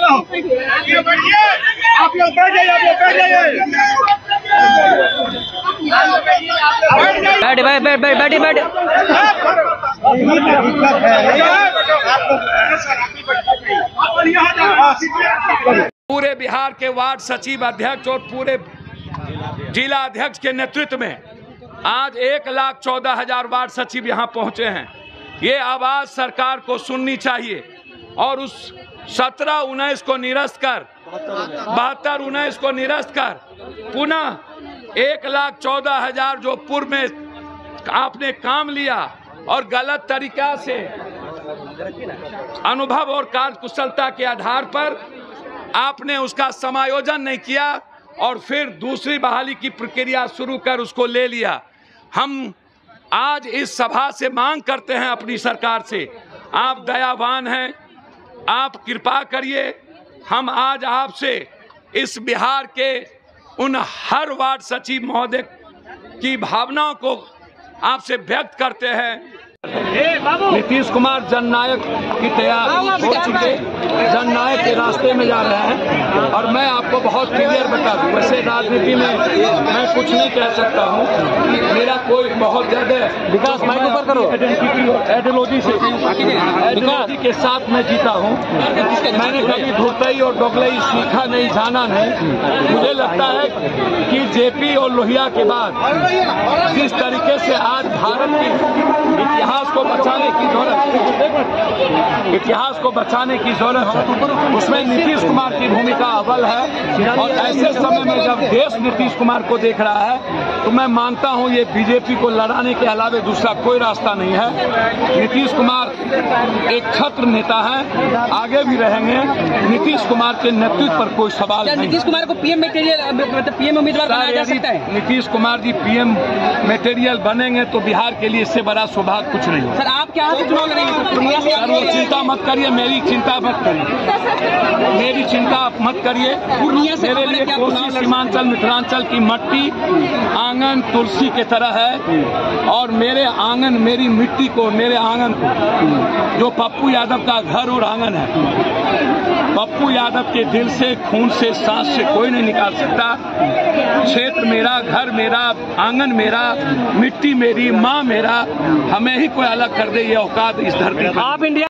हूँ। आप लोग बैठ जाइए, आप लोग बैठ जाइए। बैठे। पूरे बिहार के वार्ड सचिव अध्यक्ष और पूरे जिला अध्यक्ष के नेतृत्व में आज 1,14,000 वार्ड सचिव यहाँ पहुँचे हैं। ये आवाज़ सरकार को सुननी चाहिए और उस 17-19 को निरस्त कर 72-19 को निरस्त कर पुनः 1,14,000 जो पूर्व में आपने काम लिया और गलत तरीका से अनुभव और कार्यकुशलता के आधार पर आपने उसका समायोजन नहीं किया और फिर दूसरी बहाली की प्रक्रिया शुरू कर उसको ले लिया। हम आज इस सभा से मांग करते हैं अपनी सरकार से, आप दयावान हैं, आप कृपा करिए। हम आज आपसे इस बिहार के उन हर वार्ड सचिव महोदय की भावनाओं को आपसे व्यक्त करते हैं। नीतीश कुमार जननायक की तैयार हो चुके, जननायक के रास्ते में जा रहे हैं और मैं आपको बहुत क्लियर बता दूं, वैसे राजनीति में मैं कुछ नहीं कह सकता हूं, मेरा कोई बहुत ज्यादा विकास आइडियोलॉजी के साथ मैं जीता हूं। मैंने कभी धुरतई और दोगलई सीखा नहीं, जाना नहीं। मुझे लगता है कि जेपी और लोहिया के बाद जिस तरीके से आज भारत की इतिहास को बचाने की जरूरत है, उसमें नीतीश कुमार की भूमिका अव्वल है। और ऐसे समय में जब देश नीतीश कुमार को देख रहा है तो मैं मानता हूं ये बीजेपी को लड़ाने के अलावा दूसरा कोई रास्ता नहीं है। नीतीश कुमार एक छत्र नेता है, आगे भी रहेंगे। नीतीश कुमार के नेतृत्व पर कोई सवाल नहीं। नीतीश कुमार को पीएम उम्मीदवार बनाया जा सकता है? नीतीश कुमार जी पीएम मटेरियल बनेंगे तो बिहार के लिए इससे बड़ा सौभाग्य कुछ नहीं हो। सर आप क्या चुनाव लड़ेंगे? वो चिंता मत करिए, मेरी चिंता मत करिए, मेरी चिंता मत करिए। पूर्णिया से मेरे लिए कोसी, सीमांचल, मिथिलांचल की मट्टी आंगन तुलसी के तरह है और मेरे आंगन, मेरी मिट्टी को, मेरे आंगन को जो पप्पू यादव का घर और आंगन है, पप्पू यादव के दिल से, खून से, सांस से कोई नहीं निकाल सकता। क्षेत्र मेरा, घर मेरा, आंगन मेरा, मिट्टी मेरी, माँ मेरा, हमें ही कोई अलग कर दे ये औकात इस धरती पर।